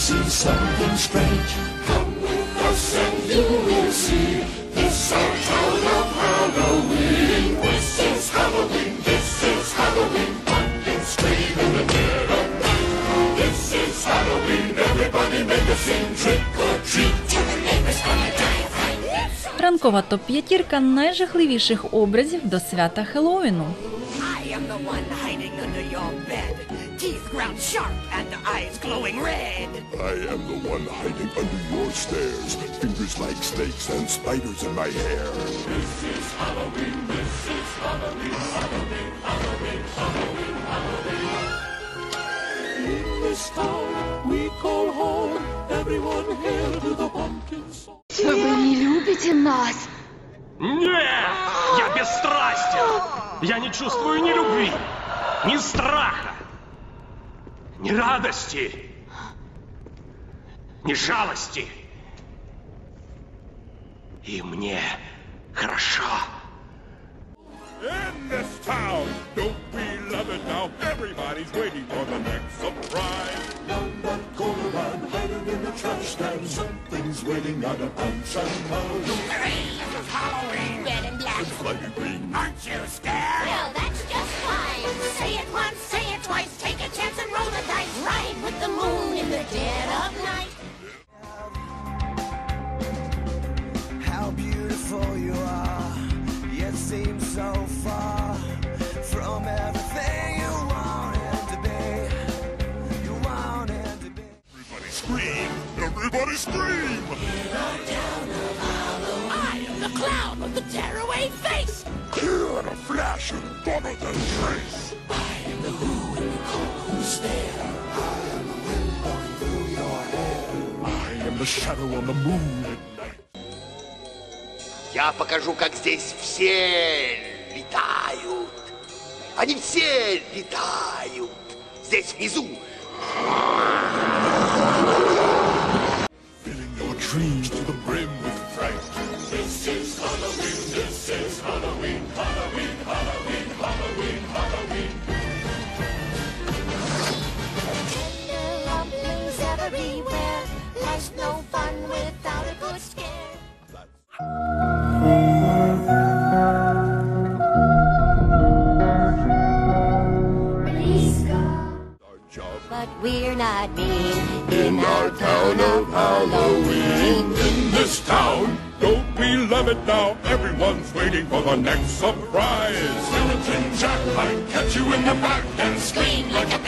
see something strange. Come with us and you will see. This our town of Halloween. This is Halloween, this is Halloween. Pumpkins scream in the dead of night. This is Halloween, everybody make a scene. Trick or treat, tell the neighbors gonna die of fright. Ранкова топ-п'ятірка найжахливіших образів до свята Хеллоуіну. I am the one hiding under your bed, teeth ground sharp and eyes glowing red. I am the one hiding under your stairs, fingers like snakes and spiders in my hair. This is Halloween, this is Halloween, Halloween, Halloween, Halloween, Halloween. In this town we call home, everyone hail to the pumpkin song. Вы не любите нас? Нет! Я бесстрастен! Я не чувствую ни любви, ни страха, ни радости, ни жалости. И мне хорошо. In this town, don't we love it now? Everybody's waiting for the next surprise. Down that corner and hiding in the trash stand, something's waiting on a punch and mouse. Hooray, this is Halloween. Red and black. Flighty green. Aren't you scared? Well, that's just fine. Say it once, say it twice, take a chance and roll the dice. Ride with the moon in the dead of night. How beautiful you are, yet seem so far from everything you wanted to be. You wanted to be. Everybody scream! Everybody scream! I am the clown with the tearaway face. Clear in a flash and better than trace. I am the who and you call who's there. I am the wind blowing through your hair. I am the shadow on the moon at night. Я покажу, как здесь все летают. Они все летают. Здесь внизу. Filling your dreams to the brim with fright. This is Halloween, this is Halloween, Halloween, Halloween, Halloween, Halloween. Tender rumblings everywhere. Life's no fun without a good scare. Our job. But we're not mean In our town of Halloween. In this town, don't we love it now? Everyone's waiting for the next surprise. Skeleton Jack might catch you in the back and scream like a